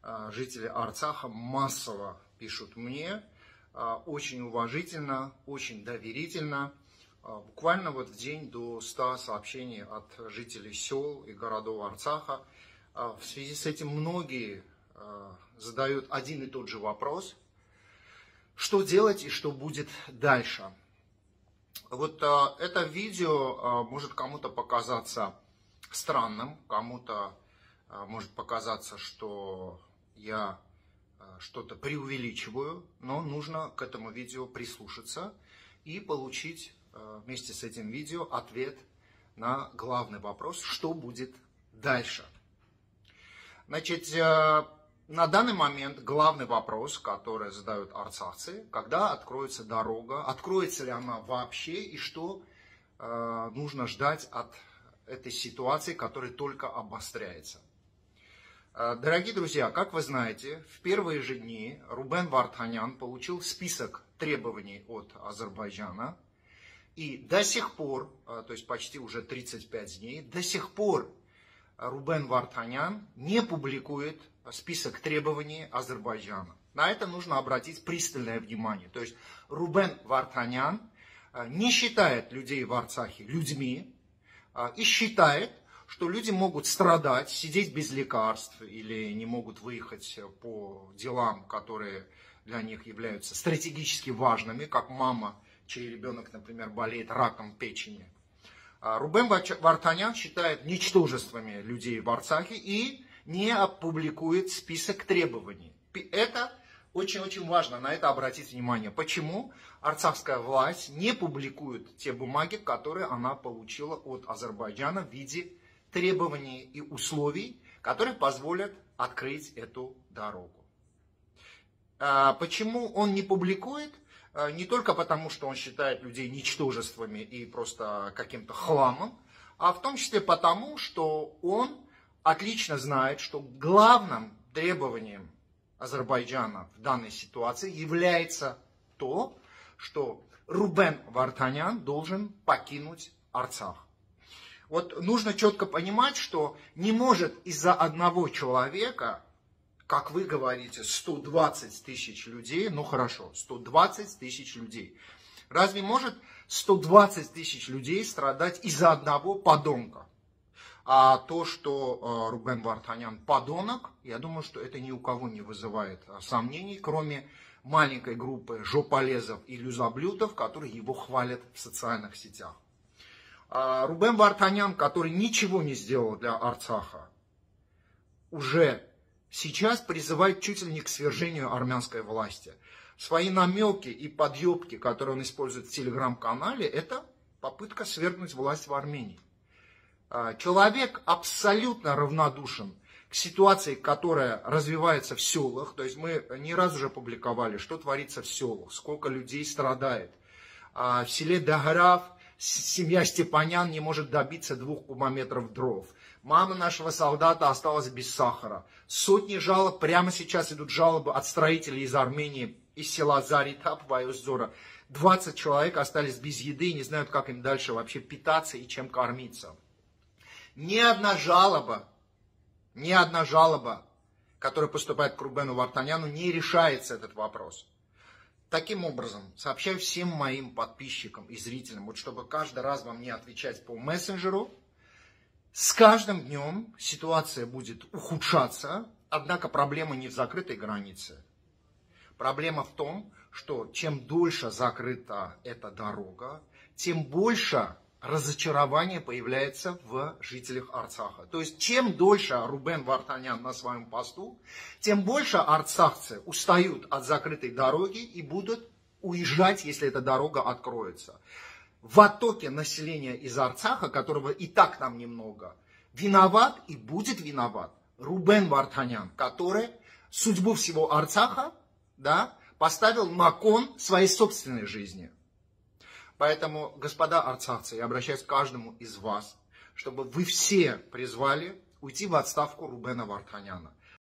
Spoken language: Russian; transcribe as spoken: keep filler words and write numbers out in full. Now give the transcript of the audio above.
жители Арцаха массово пишут мне, очень уважительно, очень доверительно. Буквально вот в день до ста сообщений от жителей сел и городов Арцаха. В связи с этим многие задают один и тот же вопрос: что делать и что будет дальше? Вот это видео может кому-то показаться странным, кому-то может показаться, что я что-то преувеличиваю, но нужно к этому видео прислушаться и получить вместе с этим видео ответ на главный вопрос: что будет дальше. Значит, на данный момент главный вопрос, который задают арцахцы: когда откроется дорога, откроется ли она вообще, и что э, нужно ждать от этой ситуации, которая только обостряется. Дорогие друзья, как вы знаете, в первые же дни Рубен Вартанян получил список требований от Азербайджана. И до сих пор, то есть почти уже тридцать пять дней, до сих пор Рубен Вартанян не публикует список требований Азербайджана. На это нужно обратить пристальное внимание. То есть Рубен Вартанян не считает людей в Арцахе людьми и считает, что люди могут страдать, сидеть без лекарств или не могут выехать по делам, которые для них являются стратегически важными, как мама, чей ребенок, например, болеет раком печени. Рубен Вартанян считает ничтожествами людей в Арцахе и не опубликует список требований. Это очень-очень важно, на это обратить внимание. Почему арцахская власть не публикует те бумаги, которые она получила от Азербайджана в виде требований и условий, которые позволят открыть эту дорогу. Почему он не публикует? Не только потому, что он считает людей ничтожествами и просто каким-то хламом, а в том числе потому, что он отлично знает, что главным требованием Азербайджана в данной ситуации является то, что Рубен Вартанян должен покинуть Арцах. Вот нужно четко понимать, что не может из-за одного человека, как вы говорите, сто двадцать тысяч людей, ну хорошо, сто двадцать тысяч людей. Разве может сто двадцать тысяч людей страдать из-за одного подонка? А то, что Рубен Вартанян подонок, я думаю, что это ни у кого не вызывает сомнений, кроме маленькой группы жополезов и люзоблюдов, которые его хвалят в социальных сетях. Рубен Вартанян, который ничего не сделал для Арцаха, уже сейчас призывает чуть ли не к свержению армянской власти. Свои намеки и подъебки, которые он использует в телеграм-канале, это попытка свергнуть власть в Армении. Человек абсолютно равнодушен к ситуации, которая развивается в селах. То есть мы не раз уже публиковали, что творится в селах, сколько людей страдает. В селе Даграв семья Степанян не может добиться двух кубометров дров. Мама нашего солдата осталась без сахара. Сотни жалоб, прямо сейчас идут жалобы от строителей из Армении, из села Заритап, Вайоздора. двадцать человек остались без еды и не знают, как им дальше вообще питаться и чем кормиться. Ни одна жалоба, ни одна жалоба, которая поступает к Рубену Вартаняну, не решается этот вопрос. Таким образом, сообщаю всем моим подписчикам и зрителям, вот чтобы каждый раз вам не отвечать по мессенджеру, с каждым днем ситуация будет ухудшаться, однако проблема не в закрытой границе. Проблема в том, что чем дольше закрыта эта дорога, тем больше разочарование появляется в жителях Арцаха. То есть, чем дольше Рубен Вартанян на своем посту, тем больше арцахцы устают от закрытой дороги и будут уезжать, если эта дорога откроется. В оттоке населения из Арцаха, которого и так там немного, виноват и будет виноват Рубен Вартанян, который судьбу всего Арцаха, да, поставил на кон своей собственной жизни. Поэтому, господа арцахцы, я обращаюсь к каждому из вас, чтобы вы все призвали уйти в отставку Рубена Вартаняна.